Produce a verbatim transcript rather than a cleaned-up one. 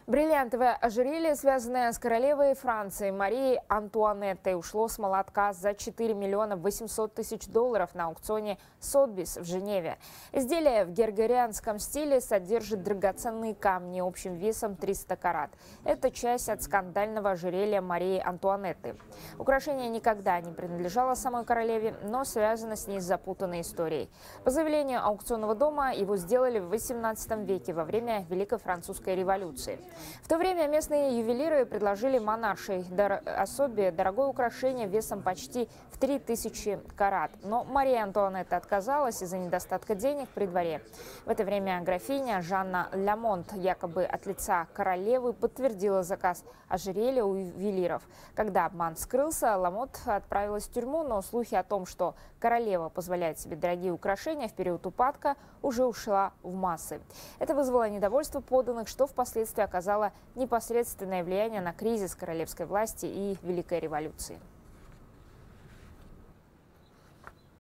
Бриллиантовое ожерелье, связанное с королевой Франции Марией Антуанеттой, ушло с молотка за четыре миллиона восемьсот тысяч долларов на аукционе Сотбис в Женеве. Изделие в гергорианском стиле содержит драгоценные камни общим весом триста карат. Это часть от скандального ожерелья Марии Антуанетты. Украшение никогда не принадлежало самой королеве, но связано с ней запутанной историей. По заявлению аукционного дома, его сделали в восемнадцатом веке во время Великой Французской революции. В то время местные ювелиры предложили монаршей дор... особе дорогое украшение весом почти в три тысячи карат. Но Мария Антуанетта отказалась из-за недостатка денег при дворе. В это время графиня Жанна Ламонт якобы от лица королевы подтвердила заказ ожерелья у ювелиров. Когда обман скрылся, Ламонт отправилась в тюрьму, но слухи о том, что королева позволяет себе дорогие украшения в период упадка, уже ушла в массы. Это вызвало недовольство подданных, что впоследствии оказало непосредственное влияние на кризис королевской власти и Великой революции.